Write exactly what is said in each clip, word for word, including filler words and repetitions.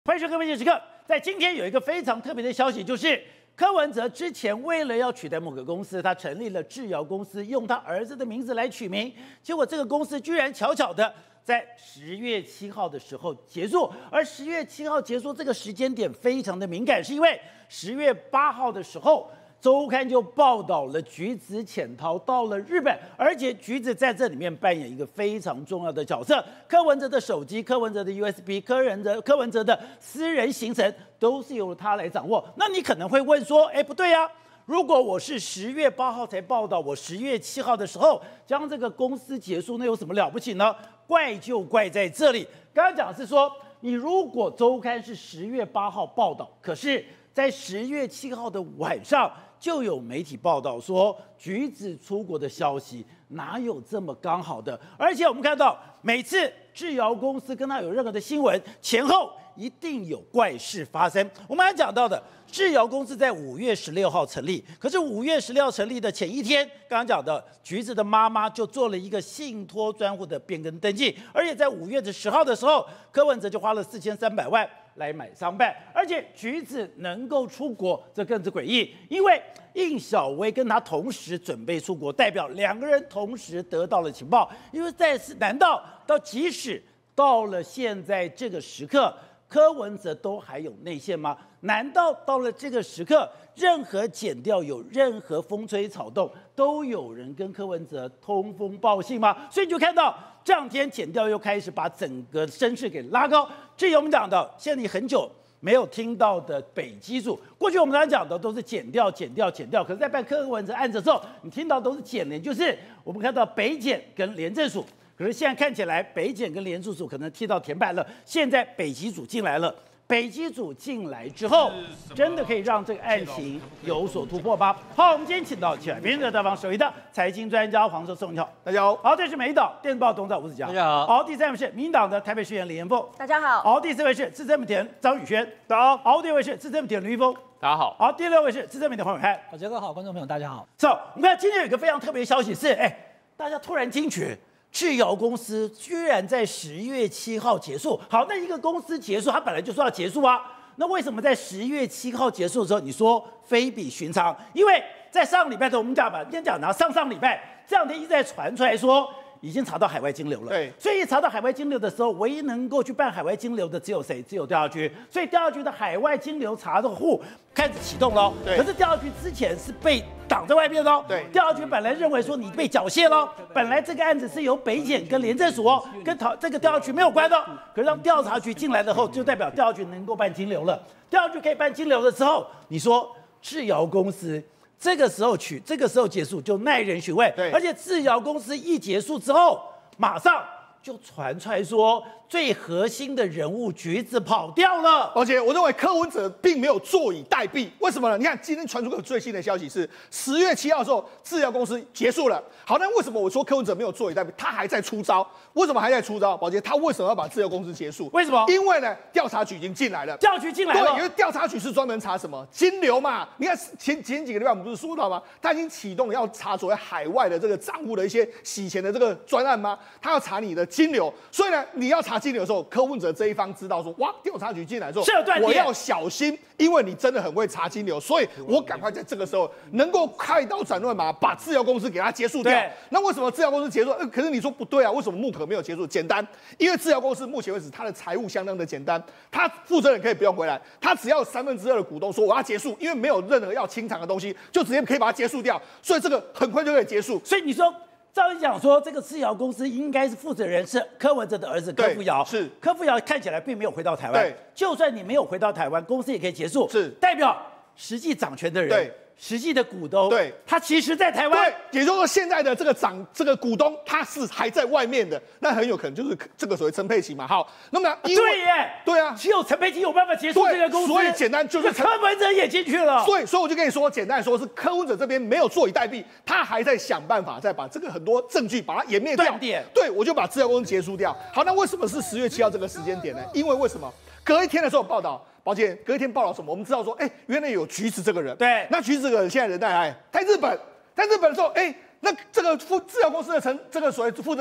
欢迎收看《关键时刻》。在今天有一个非常特别的消息，就是柯文哲之前为了要取代某个公司，他成立了制谣公司，用他儿子的名字来取名。结果这个公司居然巧巧的在十月七号的时候结束，而十月七号结束这个时间点非常的敏感，是因为十月八号的时候。周刊就报道了橘子潜逃到了日本，而且橘子在这里面扮演一个非常重要的角色。柯文哲的手机、柯文哲的 U S B、柯文哲、柯文哲的私人行程都是由他来掌握。那你可能会问说，哎，不对啊，如果我是十月八号才报道，我十月七号的时候将这个公司结束，那有什么了不起呢？怪就怪在这里。刚刚讲的是说，你如果周刊是十月八号报道，可是在十月七号的晚上。就有媒体报道说，橘子出国的消息哪有这么刚好的？而且我们看到，每次制谣公司跟他有任何的新闻，前后一定有怪事发生。我们还讲到的，制谣公司在五月十六号成立，可是五月十六号成立的前一天，刚刚讲的橘子的妈妈就做了一个信托专户的变更登记，而且在五月的十号的时候，柯文哲就花了四千三百万。来买商办，而且橘子能够出国，这更是诡异。因为应小薇跟他同时准备出国，代表两个人同时得到了情报。因为在此，难道到即使到了现在这个时刻，柯文哲都还有内线吗？难道到了这个时刻，任何检调有任何风吹草动，都有人跟柯文哲通风报信吗？所以你就看到这两天检调又开始把整个声势给拉高。至于我们讲的，现在你很久没有听到的北基组，过去我们常讲的都是检调、检调、检调，可是在办柯文哲案子的时候，你听到都是检联，就是我们看到北检跟廉政署。可是现在看起来，北检跟廉政署可能踢到铁板了。现在北基组进来了，北基组进来之后，真的可以让这个案情有所突破吗？好，我们今天请到前来宾的大方首席的财经专家黄寿松，你好，大家好。好，这是美岛电子报董事长吴子嘉， 大家好。 好，第三位是民进党的台北市议员李延凤， 大家好。 好，第四位是资深媒体人张宇轩，大家好。好，第五位是资深媒体人吕一峰， 大家好。 好，第六位是资深媒体人黄伟汉， 大家好，观众朋友大家好。 走，我们看今天有一个非常特别的消息是，哎，大家突然惊觉。制谣公司居然在十月七号结束。好，那一个公司结束，它本来就说要结束啊。那为什么在十月七号结束的时候，你说非比寻常？因为在上个礼拜的我们讲吧，今天讲呢，上上礼拜这两天一直在传出来说，已经查到海外金流了。 对， 所以查到海外金流的时候，唯一能够去办海外金流的只有谁？只有调查局。所以调查局的海外金流查的户开始启动了。 对。 可是调查局之前是被挡在外面哦。 对。 调查局本来认为说你被缴械了，本来这个案子是由北检跟廉政署哦，跟讨这个调查局没有关的。可是当调查局进来了后，就代表调查局能够办金流了。调查局可以办金流的时候，你说制谣公司。这个时候取，这个时候结束就耐人寻味。 对， 而且制谣公司一结束之后，马上就传出来说，最核心的人物橘子跑掉了。 而且我认为柯文哲并没有坐以待毙，为什么呢？你看今天传出个最新的消息是，十月七号的时候，制谣公司结束了。好，那为什么我说柯文哲没有坐以待毙？他还在出招。为什么还在出招？宝杰，他为什么要把制谣公司结束？ 为什么？ 因为呢，调查局已经进来了。 调查局进来了。 对，因为调查局是专门查什么金流嘛。你看前前几个礼拜我们不是说到吗？他已经启动要查所谓海外的这个账户的一些洗钱的这个专案吗？他要查你的金流。所以呢，你要查金流的时候，柯文哲这一方知道说，哇，调查局进来之后，我要小心，因为你真的很会查金流，所以我赶快在这个时候能够开刀斩乱麻，把制谣公司给它结束掉。那为什么制谣公司结束？呃，可是你说不对啊，为什么木可没有结束？简单，因为制谣公司目前为止它的财务相当的简单，他负责人可以不用回来，他只要有三分之二的股东说我要结束，因为没有任何要清偿的东西，就直接可以把它结束掉，所以这个很快就可以结束。 所以你说。照理讲说，这个制谣公司应该是负责人是柯文哲的儿子柯富尧， 是柯富尧看起来并没有回到台湾，就算你没有回到台湾，公司也可以结束， 是代表实际掌权的人， 对。 实际的股东， 对， 他其实在台湾， 对，也就是说现在的这个掌这个股东他是还在外面的，那很有可能就是这个所谓陈佩琪嘛。好，那么因为对耶， 对啊， 只有陈佩琪有办法结束这个公司， 所以简单就是柯文哲也进去了， 所以所以我就跟你说，简单来说是柯文哲这边没有坐以待毙，他还在想办法再把这个很多证据把它湮灭掉，对，我就把制药公司结束掉。好，那为什么是十月七号这个时间点呢？因为为什么？隔一天的时候报道，抱歉，隔一天报道什么？我们知道说，哎、欸，原来有橘子这个人， 对， 那橘子这个人现在人在哪里？在日本，在日本的时候，哎、欸，那这个负制药公司的陈这个所谓负责人谁？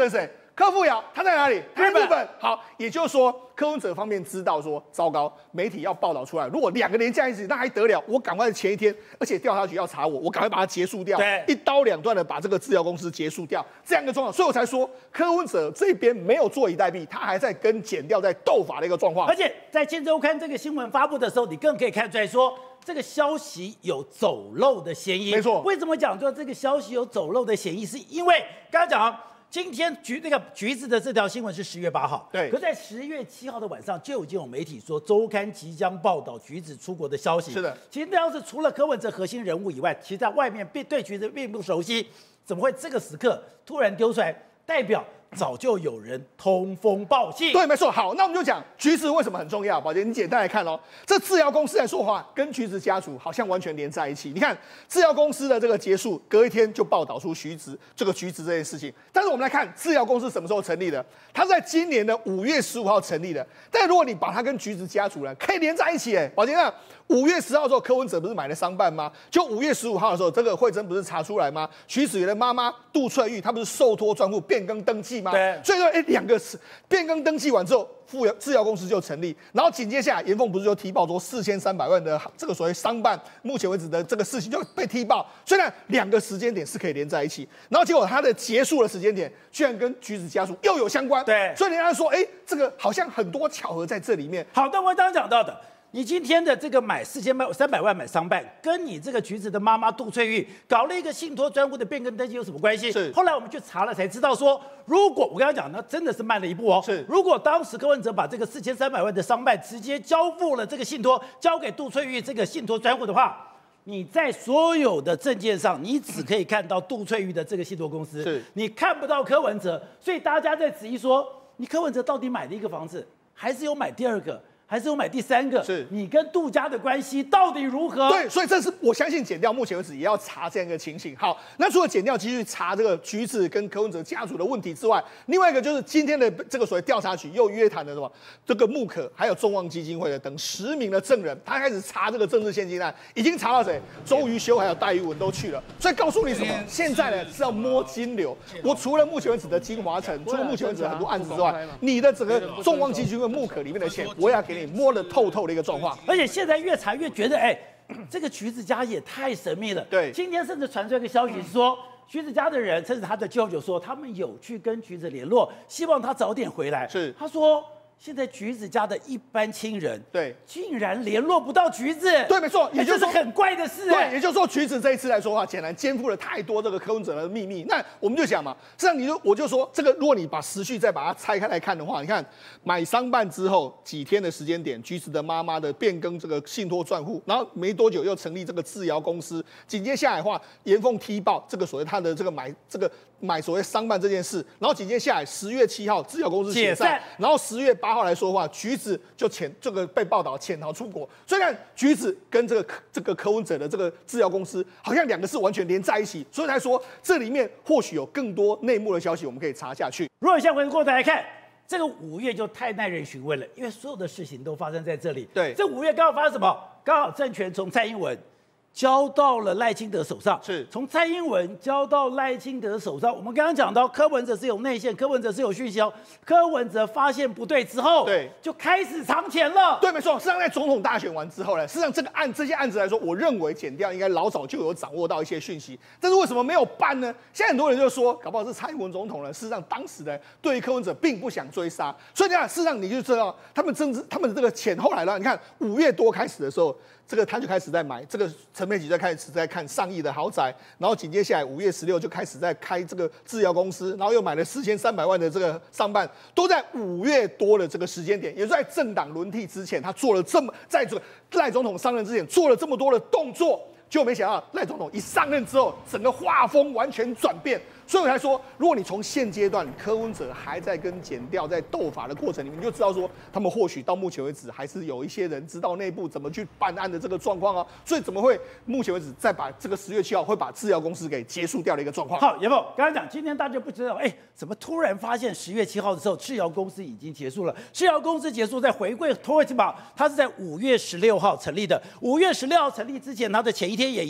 柯富瑶他在哪里？他在日本日本。好，也就是说柯文哲方面知道说，糟糕，媒体要报道出来，如果两个连在一起，那还得了？我赶快前一天，而且调查局要查我，我赶快把它结束掉， 对， 一刀两断的把这个制药公司结束掉，这样一个状况，所以我才说柯文哲这边没有坐以待毙，他还在跟检调在斗法的一个状况。 而且在《今周刊》这个新闻发布的时候，你更可以看出来说，这个消息有走漏的嫌疑。 没错， 为什么讲说这个消息有走漏的嫌疑？是因为刚刚讲。今天橘那个橘子的这条新闻是十月八号， 对。 可在十月七号的晚上，就已经有媒体说周刊即将报道橘子出国的消息。 是的， 其实那要是除了柯文哲核心人物以外，其实在外面并对橘子并不熟悉，怎么会这个时刻突然丢出来？代表早就有人通风报信。 对，没错。好，那我们就讲橘子为什么很重要。宝姐，你简单来看哦，这制药公司来说话，跟橘子家族好像完全连在一起。你看制药公司的这个结束，隔一天就报道出橘子这个橘子这件事情。但是我们来看制药公司什么时候成立的？它在今年的五月十五号成立的。但如果你把它跟橘子家族呢，可以连在一起。哎，宝姐，那五月十号的时候，柯文哲不是买了商办吗？就五月十五号的时候，这个惠珍不是查出来吗？徐子源的妈妈杜翠玉，她不是受托专户变更登记吗？ 对。 所以说，哎，两个是变更登记完之后，富制药公司就成立。然后紧接下来，严凤不是就踢爆说四千三百万的这个所谓商办，目前为止的这个事情就被踢爆。虽然两个时间点是可以连在一起，然后结果它的结束的时间点居然跟橘子家族又有相关。 对。 所以人家说，哎，这个好像很多巧合在这里面。 好，那我刚刚讲到的。你今天的这个买四千三百万买商办，跟你这个橘子的妈妈杜翠玉搞了一个信托专户的变更登记有什么关系？ 是。 后来我们去查了才知道说，如果我刚刚讲呢，真的是慢了一步哦。 是。 如果当时柯文哲把这个四千三百万的商办直接交付了这个信托，交给杜翠玉这个信托专户的话，你在所有的证件上，你只可以看到杜翠玉的这个信托公司， 是。 你看不到柯文哲，所以大家在质疑说，你柯文哲到底买了一个房子，还是有买第二个？还是有买第三个， 是你跟杜家的关系到底如何？ 对，所以这是我相信检调目前为止也要查这样一个情形。好，那除了检调继续查这个橘子跟柯文哲家族的问题之外，另外一个就是今天的这个所谓调查局又约谈了什么？这个穆可还有众望基金会的等十名的证人，他开始查这个政治献金案，已经查到谁？周瑜修还有戴玉文都去了。所以告诉你什么？现在呢是要摸金流。我除了目前为止的金华城，除了目前为止很多案子之外，你的整个众望基金会穆可里面的钱，我也要给你。摸得透透的一个状况， 而且现在越查越觉得，哎，这个橘子家也太神秘了。 对， 今天甚至传出一个消息是说，橘子家的人，甚至他的舅舅说，他们有去跟橘子联络，希望他早点回来。 是， 他说。现在橘子家的一般亲人， 对， 竟然联络不到橘子， 对，没错，也就是很怪的事， 对，也就是说，橘子这一次来说的话，显然肩负了太多这个柯文哲的秘密。那我们就讲嘛，这样你就我就说，这个如果你把时序再把它拆开来看的话，你看买商办之后几天的时间点，橘子的妈妈的变更这个信托账户，然后没多久又成立这个制药公司，紧接下来的话，严凤踢爆这个所谓他的这个买这个买所谓商办这件事，然后紧接下来十月七号制药公司解散，然后十月八号来说的话，橘子就潜这个被报道潜逃出国。虽然橘子跟这个这个柯文哲的这个制药公司好像两个是完全连在一起，所以才说这里面或许有更多内幕的消息，我们可以查下去。 如果现在回过头来看，这个五月就太耐人寻味了，因为所有的事情都发生在这里。 对， 这五月刚好发生什么？刚好政权从蔡英文交到了赖清德手上， 是从蔡英文交到赖清德手上。我们刚刚讲到柯文哲是有内线，柯文哲是有讯息哦。柯文哲发现不对之后， 对， 就开始藏钱了。 对，没错。事实上，在总统大选完之后呢，事实上这个案这些案子来说，我认为检调应该老早就有掌握到一些讯息，但是为什么没有办呢？现在很多人就说，搞不好是蔡英文总统呢。事实上，当时呢对于柯文哲并不想追杀，所以你看，事实上你就知道他们政治他们的这个钱后来了。你看五月多开始的时候。这个他就开始在买，这个陈佩琪在开始在看上亿的豪宅，然后紧接下来五月十六就开始在开这个制药公司，然后又买了四千三百万的这个商办，都在五月多的这个时间点，也是在政党轮替之前，他做了这么在这个赖总统上任之前做了这么多的动作，结果没想到赖总统一上任之后，整个画风完全转变。所以我才说，如果你从现阶段柯文哲还在跟检调在斗法的过程里面，你就知道说，他们或许到目前为止还是有一些人知道内部怎么去办案的这个状况啊。所以怎么会目前为止再把这个十月七号会把制药公司给结束掉的一个状况？ 好，严凤刚才讲，今天大家不知道，哎，怎么突然发现十月七号的时候，制药公司已经结束了？制药公司结束，再回归托尔金堡，它是在五月十六号成立的。五月十六号成立之前，它的前一天也一样。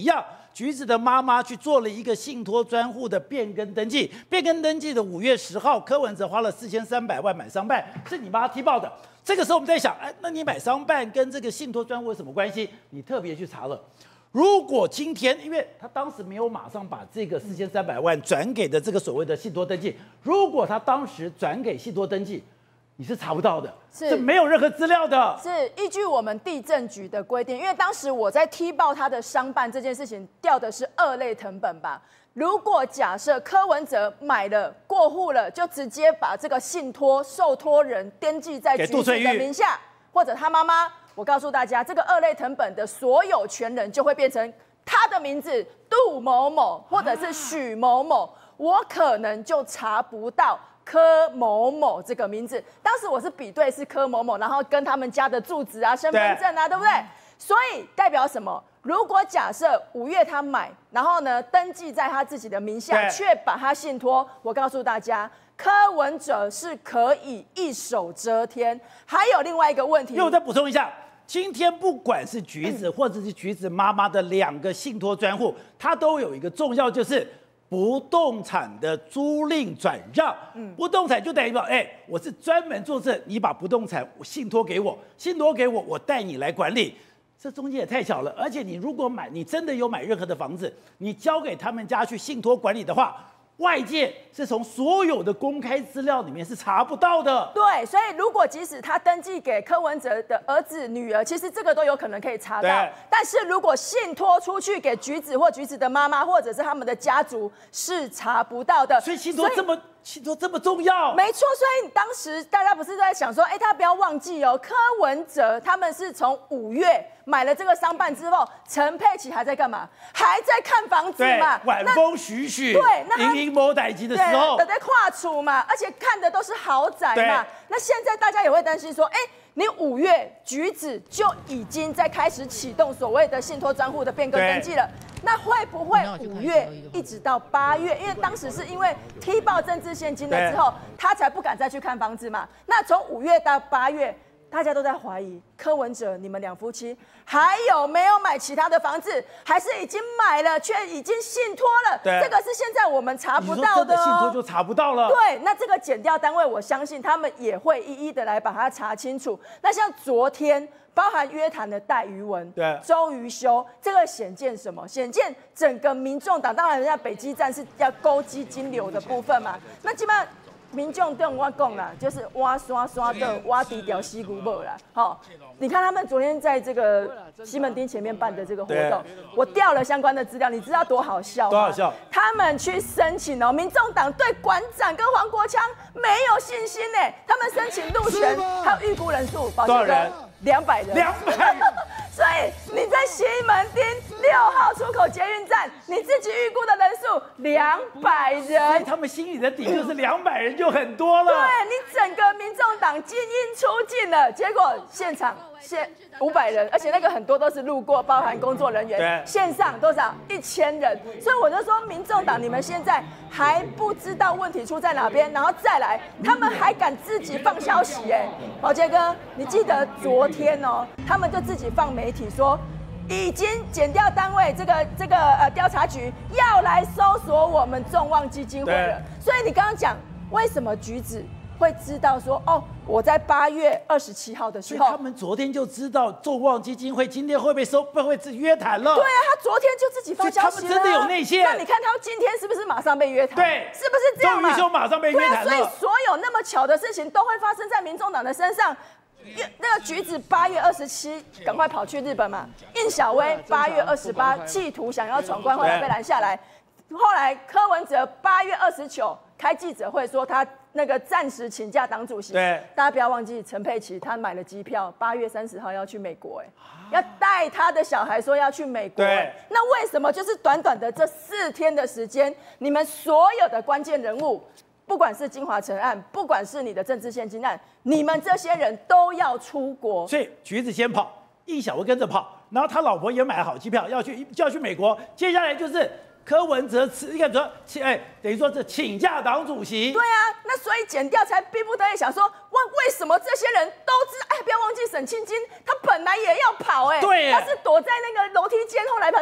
橘子的妈妈去做了一个信托专户的变更登记，变更登记的五月十号，柯文哲花了四千三百万买商办，是你妈踢爆的。这个时候我们在想，哎，那你买商办跟这个信托专户有什么关系？你特别去查了。如果今天，因为他当时没有马上把这个四千三百万转给的这个所谓的信托登记，如果他当时转给信托登记，你是查不到的，是没有任何资料的。 是依据我们地政局的规定，因为当时我在踢爆他的商办这件事情，调的是二类誊本吧。如果假设柯文哲买了过户了，就直接把这个信托受托人登记在橘子的名下，或者他妈妈。我告诉大家，这个二类誊本的所有权人就会变成他的名字杜某某或者是许某某，我可能就查不到柯某某这个名字。当时我是比对是柯某某，然后跟他们家的住址啊、身份证啊， 对, 对不对？所以代表什么？如果假设五月他买，然后呢登记在他自己的名下，却把他信托，我告诉大家，柯文哲是可以一手遮天。还有另外一个问题， 因为我再补充一下。今天不管是橘子或者是橘子妈妈的两个信托专户，它都有一个重要，就是不动产的租赁转让。嗯，不动产就等于说，哎，我是专门做这，你把不动产信托给我，信托给我，我带你来管理。这中间也太小了。而且你如果买，你真的有买任何的房子，你交给他们家去信托管理的话，外界是从所有的公开资料里面是查不到的。 对，所以如果即使他登记给柯文哲的儿子、女儿，其实这个都有可能可以查到。但是如果信托出去给橘子或橘子的妈妈，或者是他们的家族，是查不到的。 所以信托这么信托这么重要。 没错，所以当时大家不是在想说，哎，他不要忘记哦，柯文哲他们是从五月买了这个商办之后，陈佩琪还在干嘛？还在看房子嘛？ 晚风徐徐， 对，那盈盈某代级的时候， 对，在跨处嘛，而且看的都是豪宅嘛。那现在大家也会担心说，哎，你五月橘子就已经在开始启动所谓的信托专户的变更登记了。那会不会五月一直到八月？因为当时是因为踢爆政治现金了之后，他才不敢再去看房子嘛。那从五月到八月，大家都在怀疑柯文哲你们两夫妻还有没有买其他的房子，还是已经买了却已经信托了？这个是现在我们查不到的哦。 信托就查不到了。 对，那这个检调单位，我相信他们也会一一的来把它查清楚。那像昨天。包含约谈的戴瑜文、周瑜修，这个显见什么？显见整个民众党，当然人家北基站是要勾稽金流的部分嘛。那基本上民众对我讲啦，就是挖刷刷的挖低调西古堡啦。好，你看他们昨天在这个西门町前面办的这个活动，我调了相关的资料，你知道多好笑吗？ 多好笑！ 他们去申请哦，民众党对馆长跟黄国昌没有信心呢，他们申请入选，还有预估人数， 多少人？ 两百人， 两百人， 所以你在西门町六号出口捷运站，你自己预估的人数两百人， 所以他们心里的底就是两百人就很多了。 对你整个民众党精英出尽了，结果现场现五百人，而且那个很多都是路过，包含工作人员，线上多少一千人，所以我就说，民众党你们现在还不知道问题出在哪边，然后再来，他们还敢自己放消息，哎，宝杰哥，你记得昨天哦，他们就自己放媒体说，已经检调单位这个这个呃调查局要来搜索我们众望基金会了，所以你刚刚讲为什么橘子会知道说哦，我在八月二十七号的时候， 他们昨天就知道众望基金会今天会被收，会不会约谈了？ 对啊，他昨天就自己发消息了， 他们真的有内线。 那你看他今天是不是马上被约谈？ 对， 是不是这样嘛？ 周瑜修马上被约谈了。 对啊，所以所有那么巧的事情都会发生在民众党的身上。那个橘子八月二十七赶快跑去日本嘛，应小薇八月二十八企图想要闯关，后来被拦下来。后来柯文哲八月二十九开记者会说他那个暂时请假党主席。 对， 大家不要忘记陈佩琪他买了机票，八月三十号要去美国，哎，要带他的小孩说要去美国。对，那为什么就是短短的这四天的时间，你们所有的关键人物？不管是金华城案，不管是你的政治现金案，你们这些人都要出国。 所以橘子先跑，应小薇跟着跑，然后他老婆也买好机票要去就要去美国。接下来就是柯文哲辞，应该说，哎，等于说是请假党主席。 对啊，那所以检调才逼不得已想说，为为什么这些人都知道？哎，不要忘记沈庆金，他本来也要跑，哎， 对， 他是躲在那个楼梯间，后来才被抓出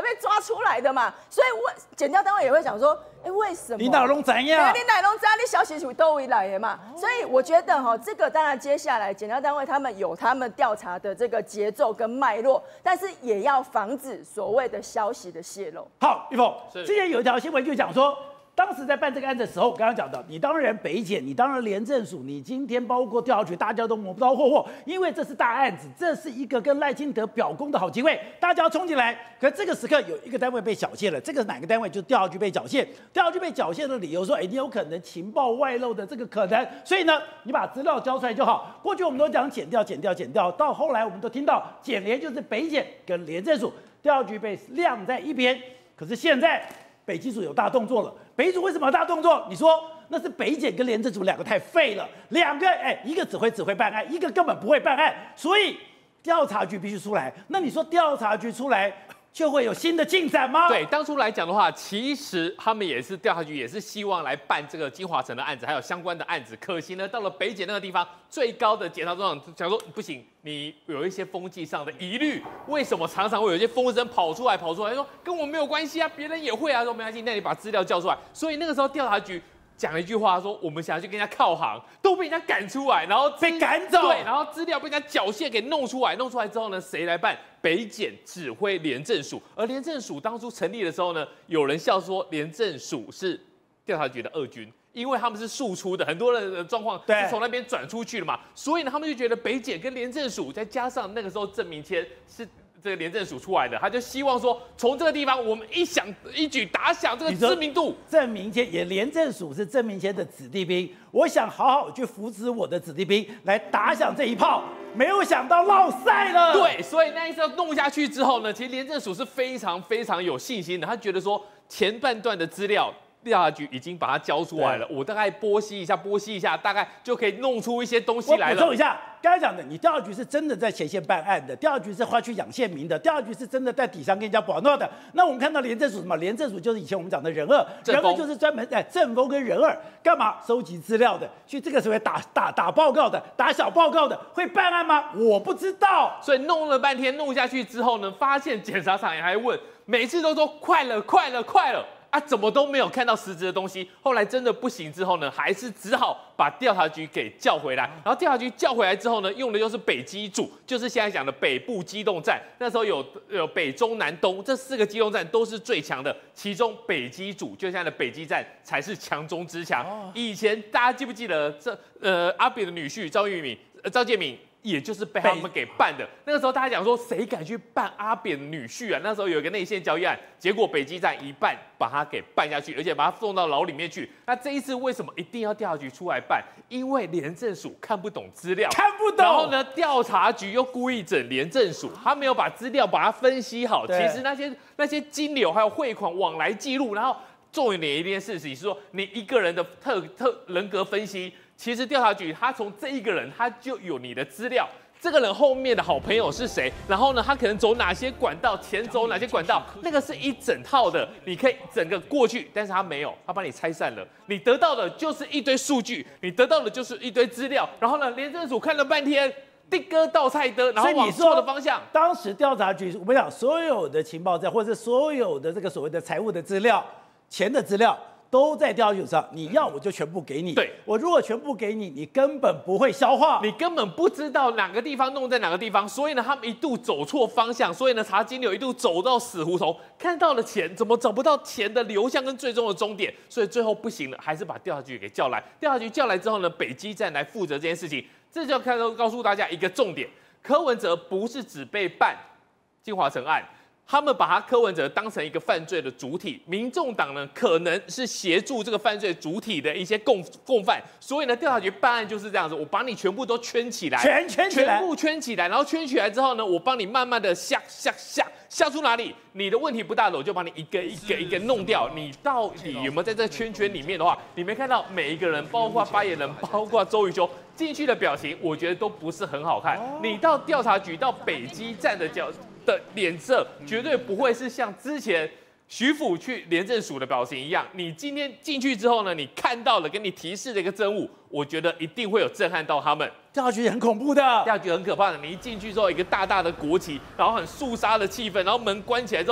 出来的嘛，所以我检调单位也会想说，哎、欸，为什么？ 你哪弄怎样？ 你哪弄怎样？你消息属都会来的嘛，所以我觉得哈，这个当然接下来检调单位他们有他们调查的这个节奏跟脉络，但是也要防止所谓的消息的泄露。 好，玉凤，之前有一条新闻就讲说。当时在办这个案子的时候，我刚刚讲到，你当然北检，你当然廉政署，你今天包括调查局，大家都摸不到霍霍，因为这是大案子，这是一个跟赖清德表功的好机会，大家要冲进来。可这个时刻有一个单位被缴械了，这个是哪个单位？就是调查局被缴械。调查局被缴械的理由说，哎，你有可能情报外漏的这个可能，所以呢，你把资料交出来就好。过去我们都讲检调、检调、检调，到后来我们都听到检联就是北检跟廉政署，调查局被晾在一边。可是现在北基署有大动作了。北基署为什么有大动作？你说那是北检跟廉政署两个太废了，两个哎，一个只会只会办案，一个根本不会办案，所以调查局必须出来。那你说调查局出来就会有新的进展吗？ 对，当初来讲的话，其实他们也是调查局，也是希望来办这个金华城的案子，还有相关的案子。可惜呢，到了北检那个地方，最高的检察总长讲说不行，你有一些风纪上的疑虑，为什么常常会有一些风声跑出来跑出来，说跟我没有关系啊，别人也会啊，说没关系，那你把资料交出来。所以那个时候调查局讲了一句话，说我们想要去跟人家靠行，都被人家赶出来，然后被赶走， 对，然后资料被人家缴械给弄出来，弄出来之后呢，谁来办？北检指挥廉政署，而廉政署当初成立的时候呢，有人笑说廉政署是调查局的二军，因为他们是庶出的，很多人的状况是从那边转出去的嘛，所以呢，他们就觉得北检跟廉政署，再加上那个时候郑明谦是这个廉政署出来的，他就希望说，从这个地方我们一响一举打响这个知名度。 郑明谦也廉政署是郑明谦的子弟兵，我想好好去扶持我的子弟兵来打响这一炮，没有想到落赛了。 对，所以那一次弄下去之后呢，其实廉政署是非常非常有信心的，他觉得说前半段的资料。调查局已经把它交出来了，我大概剥析一下，剥析一下，大概就可以弄出一些东西来了。 我补充一下，刚才讲的，你调查局是真的在前线办案的，调查局是花去养县民的，调查局是真的在底上跟人家保诺的。那我们看到廉政署什么？廉政署就是以前我们讲的人二，人二就是专门哎政风跟人二干嘛收集资料的，去这个时候打打打报告的，打小报告的，会办案吗？我不知道。 所以弄了半天，弄下去之后呢，发现检察长也还问，每次都说快了，快了，快了。啊，怎么都没有看到实质的东西。后来真的不行之后呢，还是只好把调查局给叫回来。然后调查局叫回来之后呢，用的又是北基组，就是现在讲的北部机动站。那时候有有北中南东这四个机动站都是最强的，其中北基组就现在的北基站才是强中之强。哦、以前大家记不记得这呃阿扁的女婿赵玉敏、呃、赵建敏？也就是被他们给办的。那个时候大家讲说，谁敢去办阿扁女婿啊？那时候有一个内线交易案，结果北基站一办把他给办下去，而且把他送到牢里面去。那这一次为什么一定要调查局出来办？因为廉政署看不懂资料， 看不懂。 然后呢，调查局又故意整廉政署，他没有把资料把它分析好。其实那些那些金流还有汇款往来记录，然后重点一件事情是说，你一个人的特特人格分析。其实调查局他从这一个人他就有你的资料，这个人后面的好朋友是谁，然后呢他可能走哪些管道，钱走哪些管道，那个是一整套的，你可以整个过去，但是他没有，他把你拆散了，你得到的就是一堆数据，你得到的就是一堆资料，然后呢廉政署看了半天。地哥倒菜的，然后往错的方向。 当时调查局，我们讲所有的情报站，或者所有的这个所谓的财务的资料、钱的资料。都在调查局上，你要我就全部给你。 对， 我如果全部给你，你根本不会消化， 你根本不知道哪个地方弄在哪个地方，所以呢，他们一度走错方向，所以呢，查金流一度走到死胡同，看到了钱，怎么找不到钱的流向跟最终的终点，所以最后不行了，还是把调查局给叫来。调查局叫来之后呢，北基站来负责这件事情，这就要看到告诉大家一个重点：柯文哲不是只被办金华城案。他们把他柯文哲当成一个犯罪的主体，民众党呢可能是协助这个犯罪主体的一些共共犯，所以呢调查局办案就是这样子，我把你全部都圈起来， 全圈起来， 全部圈起来，然后圈起来之后呢，我帮你慢慢的下下下下出哪里，你的问题不大的，我就帮你一个一个一个弄掉。你到底有没有在这圈圈里面的话，你没看到每一个人，包括发言人，包括周瑜修进去的表情，我觉得都不是很好看。你到调查局到北基站的角。的脸色绝对不会是像之前徐府去廉政署的表情一样。你今天进去之后呢，你看到了给你提示的一个真物，我觉得一定会有震撼到他们。 调查局很恐怖的， 调查局很可怕的。你一进去之后，一个大大的国旗，然后很肃杀的气氛，然后门关起来之后，砰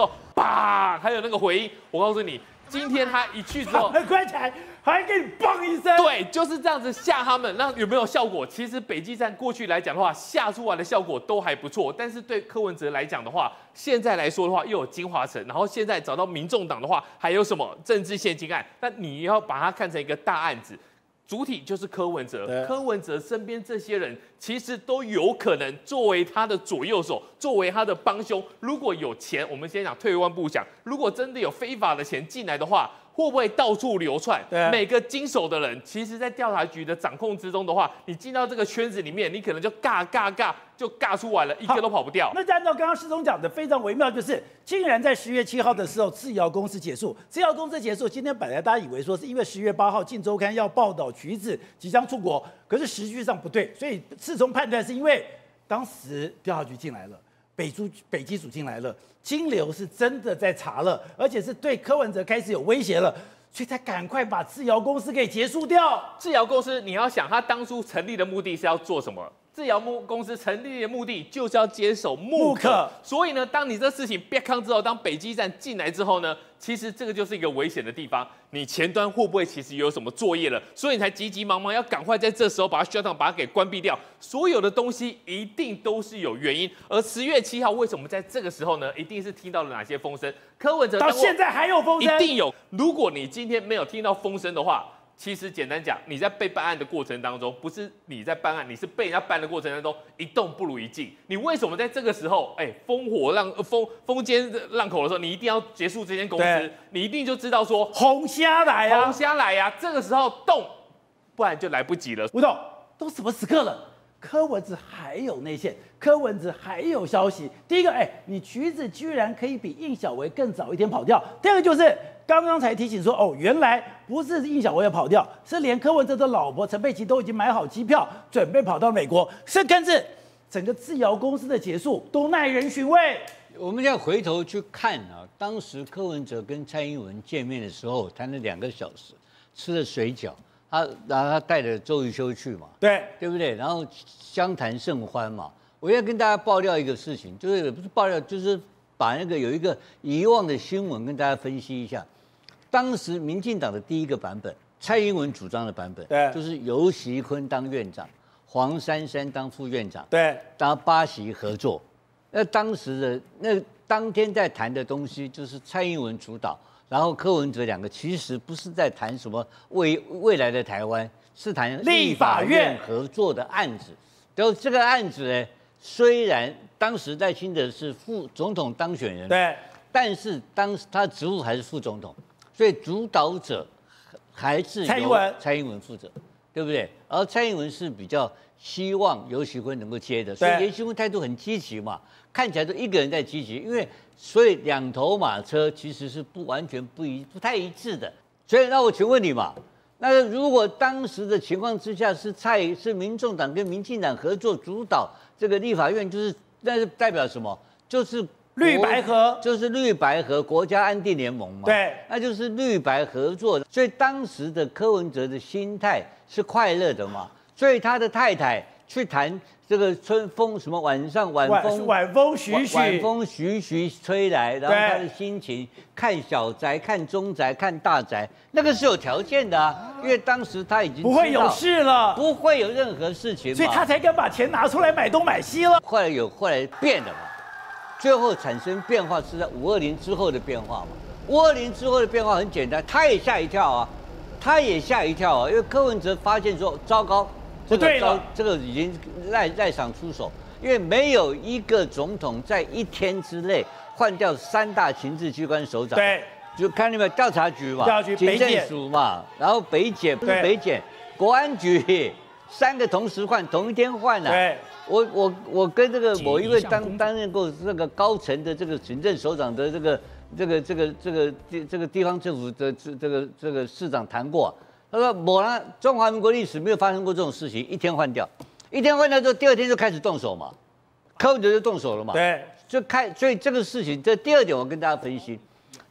啪，还有那个回音。我告诉你，今天他一去之后， 关起来还给你嘣一声。 对，就是这样子吓他们。那有没有效果？其实北基站过去来讲的话，吓出来的效果都还不错。但是对柯文哲来讲的话，现在来说的话，又有金华城，然后现在找到民众党的话，还有什么政治现金案？那你要把它看成一个大案子。主体就是柯文哲，柯文哲身边这些人其实都有可能作为他的左右手，作为他的帮凶。如果有钱，我们先讲退一万步讲，如果真的有非法的钱进来的话，会不会到处流窜？每个经手的人，其实在调查局的掌控之中的话，你进到这个圈子里面，你可能就尬尬尬就尬出来了，一个都跑不掉。 那按照刚刚施总讲的非常微妙，就是竟然在十月七号的时候，制谣公司结束，制谣公司结束，今天本来大家以为说是因为十月八号《镜周刊》要报道橘子即将出国，可是实际上不对，所以世聪判断是因为当时调查局进来了。北租北基组进来了，金流是真的在查了，而且是对柯文哲开始有威胁了，所以才赶快把制谣公司给结束掉。 制谣公司，你要想，他当初成立的目的是要做什么？制谣公司成立的目的就是要接手木可，所以呢，当你这事情变康之后，当北基站进来之后呢，其实这个就是一个危险的地方。你前端会不会其实有什么作业了？所以你才急急忙忙要赶快在这时候把它 shut down， 把它给关闭掉。所有的东西一定都是有原因。而十月七号为什么在这个时候呢？一定是听到了哪些风声？柯文哲到现在还有风声， 一定有。如果你今天没有听到风声的话，其实简单讲，你在被办案的过程当中，不是你在办案，你是被人家办的过程当中，一动不如一静。你为什么在这个时候，哎，烽火浪风风尖浪口的时候，你一定要结束这间公司？你一定就知道说红虾来呀、啊， 红虾来呀、啊，这个时候动，不然就来不及了。 吴董，都什么时刻了？柯文哲还有内线，柯文哲还有消息。第一个，哎，你橘子居然可以比应小维更早一天跑掉。第二个就是。刚刚才提醒说，哦，原来不是应小维要跑掉，是连柯文哲的老婆陈佩琪都已经买好机票，准备跑到美国，甚至整个制谣公司的结束都耐人寻味。 我们要回头去看啊，当时柯文哲跟蔡英文见面的时候，谈了两个小时，吃了水饺，他然后他带着周瑜修去嘛， 对对不对？然后相谈甚欢嘛。我要跟大家爆料一个事情，就是不是爆料，就是把那个有一个遗忘的新闻跟大家分析一下。当时民进党的第一个版本，蔡英文主张的版本， 对， 就是游锡堃当院长，黄珊珊当副院长， 对， 当八席合作。那当时的那当天在谈的东西，就是蔡英文主导，然后柯文哲两个其实不是在谈什么未未来的台湾，是谈立法院合作的案子。然后这个案子呢，虽然当时赖清德是副总统当选人， 对， 但是当时他职务还是副总统。所以主导者还是蔡英文， 蔡英文负责，对不对？而蔡英文是比较希望游锡堃能够接的，所以游锡堃态度很积极嘛，看起来都一个人在积极，因为所以两头马车其实是不完全不一、不太一致的。所以那我请问你嘛，那如果当时的情况之下是蔡是民众党跟民进党合作主导这个立法院，就是那是代表什么？就是。 绿白合就是绿白合国家安定联盟嘛， 对， 那就是绿白合作的。所以当时的柯文哲的心态是快乐的嘛，所以他的太太去谈这个春风什么晚上晚风晚风徐徐， 晚风徐徐吹来，然后他的心情看小宅、看中宅、看大宅，那个是有条件的啊，因为当时他已经不会有事了， 不会有任何事情嘛， 所以他才敢把钱拿出来买东买西了。 后来有后来变了嘛。最后产生变化是在五二零之后的变化嘛？五二零之后的变化很简单，他也吓一跳啊，他也吓一跳啊，因为柯文哲发现说糟糕， 不对了， 这个已经赖赖场出手，因为没有一个总统在一天之内换掉三大情治机关首长， 对， 就看你们调查局嘛， 调查局、 警政署嘛，然后北检不是北检，国安局。三个同时换，同一天换了、啊。 对， 我我我跟这个某一位当担任过这个高层的这个行政首长的这个这个这个这个地这个地方政府的这这个这个市长谈过、啊，他说某呢中华民国历史没有发生过这种事情，一天换掉，一天换掉之后，第二天就开始动手嘛，柯文哲就动手了嘛。 对， 就开，所以这个事情，这第二点我跟大家分析，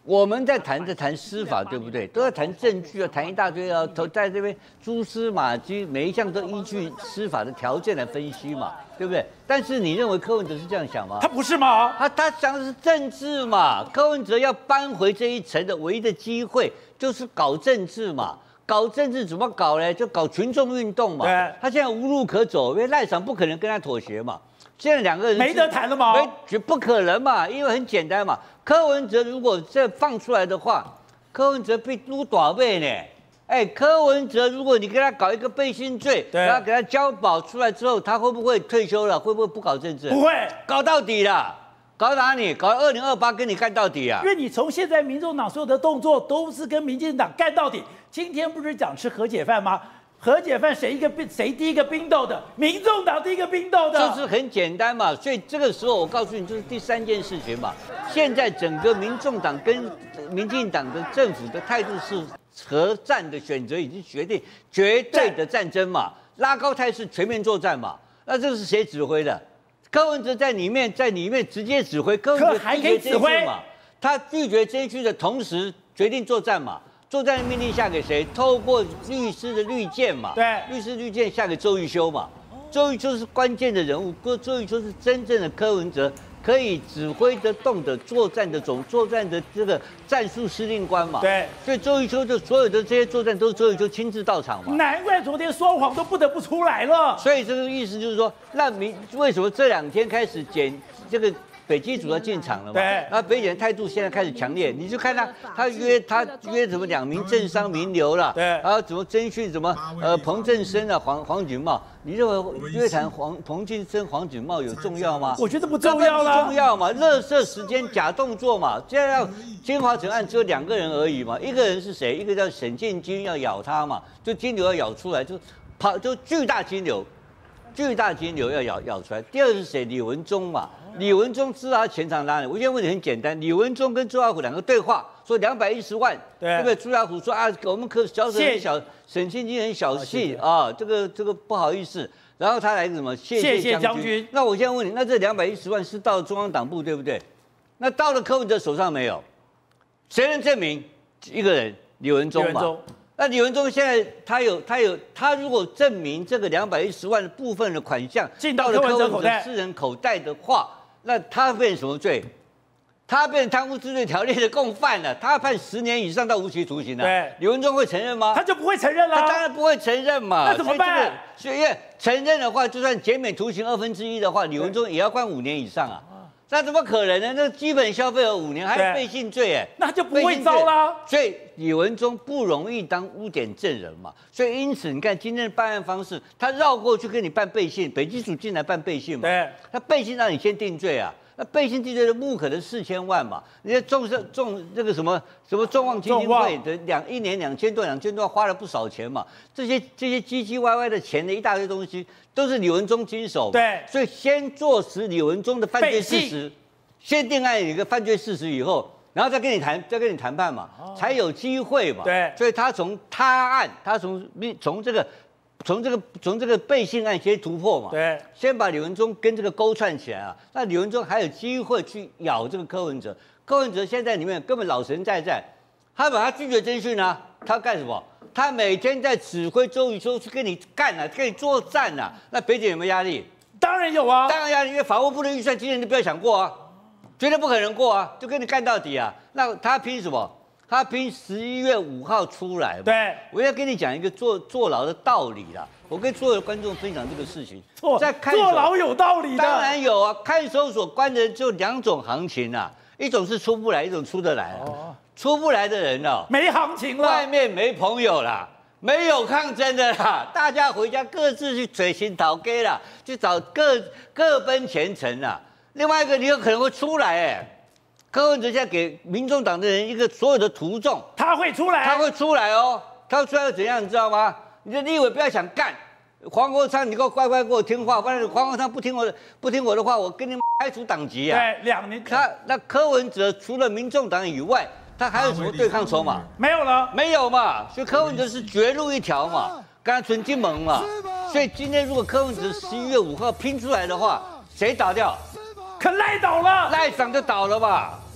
我们在谈在谈司法，对不对？都要谈证据啊，谈一大堆啊，都在这边蛛丝马迹，每一项都依据司法的条件来分析嘛，对不对？但是你认为柯文哲是这样想吗？ 他不是吗？ 他他讲的是政治嘛，柯文哲要扳回这一层的唯一的机会就是搞政治嘛。搞政治怎么搞呢？就搞群众运动嘛。 对， 他现在无路可走，因为赖场不可能跟他妥协嘛。现在两个人没得谈了吗？ 没，绝不可能嘛，因为很简单嘛。柯文哲如果这放出来的话，柯文哲被撸短背呢。哎，柯文哲如果你给他搞一个背信罪，然后给他交保出来之后，他会不会退休了？会不会不搞政治？ 不会， 搞到底了。搞哪里？搞二零二八跟你干到底啊！ 因为你从现在民众党所有的动作都是跟民进党干到底。今天不是讲吃和解饭吗？和解饭谁一个冰谁第一个冰斗的？民众党第一个冰斗的， 就是很简单嘛。所以这个时候我告诉你，就是第三件事情嘛。现在整个民众党跟民进党的政府的态度是核战的选择已经决定，绝对的战争嘛，拉高态势，全面作战嘛。那这是谁指挥的？柯文哲在里面，在里面直接指挥，柯文哲还可以指挥嘛？他拒绝这一区的同时，决定作战嘛。作战的命令下给谁？透过律师的律荐嘛。 对， 律师律荐下给周玉修嘛。周玉修是关键的人物，周玉修是真正的柯文哲可以指挥得动的作战的总作战的这个战术司令官嘛。 对， 所以周玉修就所有的这些作战都是周玉修亲自到场嘛。 难怪昨天双黄都不得不出来了。 所以这个意思就是说，让民为什么这两天开始减这个。北基组要进场了嘛？ 对。 然后北检的态度现在开始强烈，你就看他，他约他约什么两名政商名流了， 对。 然后怎么征询什么呃彭振声啊、黄黄锦茂，你认为约谈黄彭振声、黄锦茂有重要吗？ 我觉得不重要了， 不重要嘛，垃圾时间假动作嘛。现在要金华城案只有两个人而已嘛，一个人是谁？一个叫沈建军要咬他嘛，就金流要咬出来，就跑就巨大金流。巨大金流要咬咬出来。第二是谁？李文忠嘛。李文忠知道他钱藏哪里。我现在问题很简单，李文忠跟朱老虎两个对话，说两百一十万， 对， 对不对？朱老虎说啊，我们可小沈很小，沈庆金很小气啊，这个这个不好意思。然后他来什么？谢谢将军。那我现在问你，那这两百一十万是到了中央党部对不对？那到了柯文哲手上没有？谁能证明？一个人，李文忠嘛。那李文忠现在他有他有他如果证明这个两百一十万的部分的款项进到了柯文哲口袋、 私人口袋的话，那他变成什么罪？他变成贪污治罪条例的共犯了，他判十年以上到无期徒刑了。 对， 李文忠会承认吗？ 他就不会承认了。 他当然不会承认嘛。 那怎么办？ 所以因为承认的话，就算减免徒刑二分之一的话，李文忠也要关五年以上啊。那怎么可能呢？那基本消费额五年，还有背信罪，哎， 那就不会糟啦。 所以李文忠不容易当污点证人嘛。所以因此，你看今天的办案方式，他绕过去跟你办背信，北基署进来办背信嘛。 对， 他背信让你先定罪啊。那背信定罪的目可能四千万嘛，人家重重这个什么什么众望基金会的两一年两千多两千多花了不少钱嘛，这些这些唧唧歪歪的钱的一大堆东西都是李文忠经手嘛， 对， 所以先坐实李文忠的犯罪事实，先定案有一个犯罪事实以后，然后再跟你谈再跟你谈判嘛，哦、才有机会嘛， 对， 所以他从他案，他从从这个。从这个从这个背信案先突破嘛， 对， 先把李文忠跟这个勾串起来啊，那李文忠还有机会去咬这个柯文哲。柯文哲现在里面根本老神在在，他把他拒绝侦讯啊，他干什么？他每天在指挥周瑜说去跟你干啊，跟你作战啊。那北检有没有压力？ 当然有啊， 当然压力，因为法务部的预算今年就不要想过啊，绝对不可能过啊，就跟你干到底啊。那他拼什么？他拼十一月五号出来嘛？ 对， 我要跟你讲一个坐坐牢的道理啦。我跟所有的观众分享这个事情。 坐在看坐牢有道理的， 当然有啊。看守所关的人就两种行情啊，一种是出不来，一种出得来、啊。哦，出不来的人哦， 没行情了， 外面没朋友啦，没有抗争的啦，大家回家各自去追寻讨街啦，去找各各奔前程啦。另外一个，你有可能会出来哎、欸。柯文哲现在给民众党的人一个所有的途众， 他会出来， 他会出来哦，他会出来又怎样？你知道吗？你的立委不要想干，黄国昌，你给我乖乖给我听话，不然黄国昌不听我的不听我的话，我跟你开除党籍啊！ 对，两年。 他那柯文哲除了民众党以外，他还有什么对抗筹码？ 没有了， 没有嘛。所以柯文哲是绝路一条嘛，刚才纯金门嘛。所以今天如果柯文哲十一月五号拼出来的话，谁倒掉？ 可赖倒了， 赖长就倒了吧。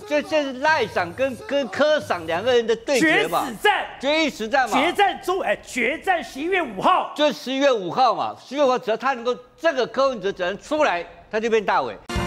这这是赖赏跟跟柯赏两个人的对决嘛， 决死战， 决一死战嘛， 决战中哎，决战十一月五号， 就十一月五号嘛，十一月五号只要他能够这个柯文哲只能出来，他就变大委。